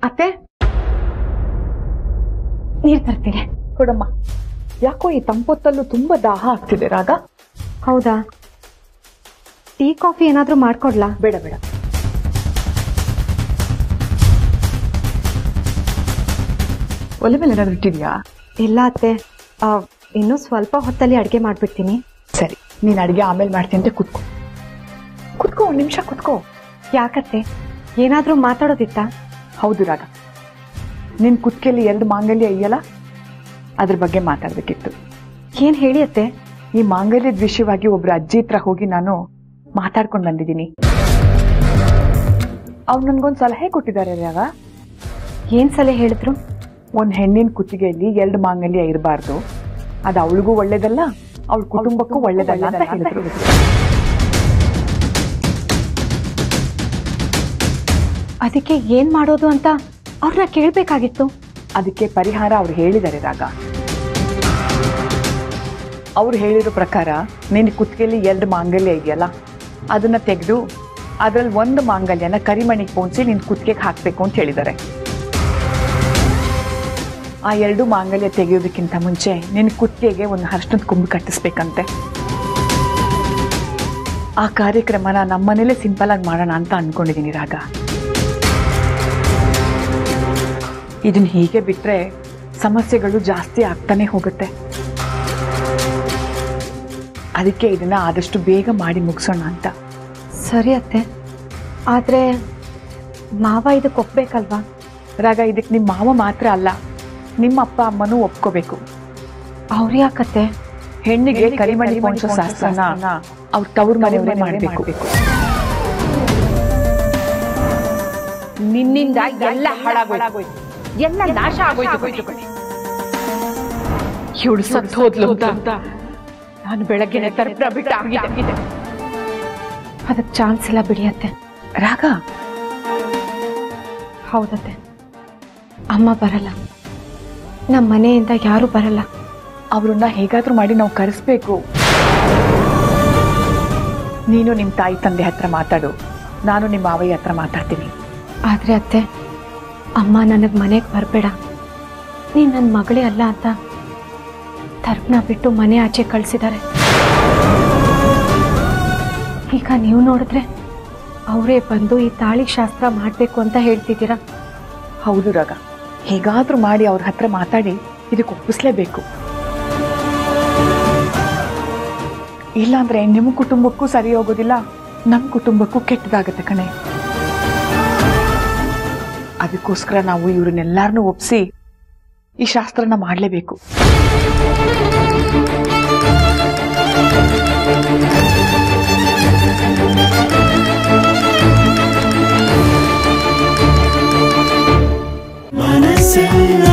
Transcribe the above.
ಅತ್ತೆ ನೀರ್ ತರ್ತೀನಿ ಕೊಡಮ್ಮ. ಯಾಕೋ ಈ ತಂಪೊತ್ತಲ್ಲೂ ತುಂಬಾ ದಾಹ ಆಗ್ತಿದೆ ರಾಗ. ಹೌದಾ, ಟೀ ಕಾಫಿ ಏನಾದ್ರೂ ಮಾಡ್ಕೊಡ್ಲಾ? ಬೇಡ ಬೇಡ. ಒಲೆ ಮೇಲೆ ಏನಾದ್ರು ಇಟ್ಟಿದ್ಯಾ? ಇಲ್ಲ ಅತ್ತೆ, ಇನ್ನೂ ಸ್ವಲ್ಪ ಹೊತ್ತಲ್ಲಿ ಅಡ್ಗೆ ಮಾಡ್ಬಿಡ್ತೀನಿ. ಸರಿ, ನೀನ್ ಅಡ್ಗೆ ಆಮೇಲೆ ಮಾಡ್ತೀನಿ ಅಂತ ಕುತ್ಕೋ. ಒಂದ್ ನಿಮಿಷ ಕುತ್ಕೋ. ಯಾಕತ್ತೆ, ಏನಾದ್ರೂ ಮಾತಾಡೋದಿತ್ತಾ? ಹೌದು ರಾಗ, ನಿನ್ ಕುತ್ಕೆಯಲ್ಲಿ 2 ಮಾಂಗಲ್ಯ ಇದೆಯಲ್ಲ, ಅದ್ರ ಬಗ್ಗೆ ಮಾತಾಡ್ಬೇಕಿತ್ತು. ಏನ್ ಹೇಳಿ ಅತ್ತೆ? ಈ ಮಾಂಗಲ್ಯದ ವಿಷಯವಾಗಿ ಒಬ್ರು ಅಜ್ಜಿ ಹತ್ರ ಹೋಗಿ ನಾನು ಮಾತಾಡ್ಕೊಂಡು ಬಂದಿದ್ದೀನಿ. ಅವ್ರು ನನ್ಗೊಂದು ಸಲಹೆ ಕೊಟ್ಟಿದ್ದಾರೆ ರಾಗ. ಏನ್ ಸಲಹೆ ಹೇಳಿದ್ರು? ಒಂದ್ ಹೆಣ್ಣಿನ ಕುತ್ತಿಗೆಯಲ್ಲಿ 2 ಮಾಂಗಲ್ಯ ಇರಬಾರ್ದು, ಅದು ಅವಳಿಗೂ ಒಳ್ಳೇದಲ್ಲ, ಅವಳ ಕುಟುಂಬಕ್ಕೂ ಒಳ್ಳೇದಲ್ಲ ಅಂತ ಹೇಳಿದ್ರು. ಅದಕ್ಕೆ ಏನ್ ಮಾಡೋದು ಅಂತ ಅವ್ರನ್ನ ಕೇಳ್ಬೇಕಾಗಿತ್ತು. ಅದಕ್ಕೆ ಪರಿಹಾರ ಅವ್ರು ಹೇಳಿದ್ದಾರೆ ರಾಗ. ಅವ್ರು ಹೇಳಿರೋ ಪ್ರಕಾರ ನಿನ್ನ ಕುತ್ತಿಗೆಯಲ್ಲಿ 2 ಮಾಂಗಲ್ಯ ಇದೆಯಲ್ಲ, ಅದನ್ನ ತೆಗೆದು ಅದ್ರಲ್ಲಿ 1 ಮಾಂಗಲ್ಯನ ಕರಿಮಣಿಗೆ ಪೋಣಿಸಿ ನಿನ್ನ ಕುತ್ತಿಗೆಗೆ ಹಾಕ್ಬೇಕು ಅಂತ ಹೇಳಿದ್ದಾರೆ. ಆ 2 ಮಾಂಗಲ್ಯ ತೆಗೆಯೋದಕ್ಕಿಂತ ಮುಂಚೆ ನಿನ್ನ ಕುತ್ತಿಗೆಗೆ ಒಂದು ಅರಿಶಿಣದ ಕೊಂಬು ಕಟ್ಟಿಸ್ಬೇಕಂತೆ. ಆ ಕಾರ್ಯಕ್ರಮನ ನಮ್ಮನೇಲೆ ಸಿಂಪಲ್ ಆಗಿ ಮಾಡೋಣ ಅಂತ ಅನ್ಕೊಂಡಿದ್ದೀನಿ ರಾಗ. ಇದನ್ನ ಹೀಗೆ ಬಿಟ್ರೆ ಸಮಸ್ಯೆಗಳು ಜಾಸ್ತಿ ಆಗ್ತಾನೆ ಹೋಗುತ್ತೆ. ಅದಕ್ಕೆ ಇದನ್ನ ಆದಷ್ಟು ಬೇಗ ಮಾಡಿ ಮುಗಿಸೋಣ ಅಂತ. ಸರಿ ಅತ್ತೆ, ಆದ್ರೆ ಮಾವ ಇದಕ್ಕೆ ಒಪ್ಬೇಕಲ್ವಾ? ರಾಗ, ಇದಕ್ಕೆ ನಿಮ್ಮ ಮಾವ ಮಾತ್ರ ಅಲ್ಲ, ನಿಮ್ಮ ಅಪ್ಪ ಅಮ್ಮನೂ ಒಪ್ಕೋಬೇಕು. ಅವ್ರು ಯಾಕತ್ತೆ? ಹೆಣ್ಣಿಗೆ ಕರಿಮಣಿ ಪೋಣಿಸೋ ಶಾಸ್ತ್ರನ ಅವ್ರ ತವ್ರ ಮನೆಯವರೇ ಮಾಡಬೇಕು. ನಿನ್ನಿಂದ ಎಲ್ಲ ಹಾಳಾಗೋಯ್ತು, ಎಲ್ಲ ನಾಶ ಆಗೋಯ್ತು. ಇವಳು ಸತ್ತು ಹೋದ್ಲು ಅಂತ ನಾನು ಬೆಳಗ್ಗೆನೆ ತರ್ಪಣ ಬಿಟ್ಟಾಗಿದೆ. ಅದಕ್ಕೆ ಚಾನ್ಸ್ ಇಲ್ಲ ಬಿಡಿಯತ್ತೆ. ರಾಗ, ಹೌದತ್ತೆ, ಅಮ್ಮ ಬರಲ್ಲ, ನಮ್ಮ ಮನೆಯಿಂದ ಯಾರು ಬರಲ್ಲ. ಅವ್ರನ್ನ ಹೇಗಾದ್ರೂ ಮಾಡಿ ನಾವು ಕರೆಸ್ಬೇಕು. ನೀನು ನಿಮ್ಮ ತಾಯಿ ತಂದೆ ಹತ್ರ ಮಾತಾಡು, ನಾನು ನಿಮ್ಮ ಮಾವಯ್ಯ ಹತ್ರ ಮಾತಾಡ್ತೀನಿ. ಆದ್ರೆ ಅತ್ತೆ, ಅಮ್ಮ ನನಗೆ ಮನೆಗೆ ಬರಬೇಡ, ನೀನು ನನ್ನ ಮಗಳೇ ಅಲ್ಲ ಅಂತ ತರ್ಪಣ ಬಿಟ್ಟು ಮನೆ ಆಚೆ ಕಳಿಸಿದ್ದಾರೆ. ಈಗ ನೀವು ನೋಡಿದ್ರೆ ಅವರೇ ಬಂದು ಈ ತಾಳಿ ಶಾಸ್ತ್ರ ಮಾಡಬೇಕು ಅಂತ ಹೇಳ್ತಿದ್ದೀರಾ. ಹೌದು ರಾಗ, ಹೇಗಾದ್ರೂ ಮಾಡಿ ಅವ್ರ ಹತ್ರ ಮಾತಾಡಿ ಇದಕ್ಕೆ ಒಪ್ಪಿಸ್ಲೇಬೇಕು. ಇಲ್ಲಾಂದ್ರೆ ನಿಮ್ಮ ಕುಟುಂಬಕ್ಕೂ ಸರಿ ಹೋಗೋದಿಲ್ಲ, ನಮ್ಮ ಕುಟುಂಬಕ್ಕೂ ಕೆಟ್ಟದಾಗತ್ತೆ ಕಣೆ. ಅದಕ್ಕೋಸ್ಕರ ನಾವು ಇವ್ರನ್ನೆಲ್ಲಾರನ್ನೂ ಒಪ್ಸಿ ಈ ಶಾಸ್ತ್ರನ ಮಾಡಲೇಬೇಕು. ಮನಸ್ಸೆಲ್ಲ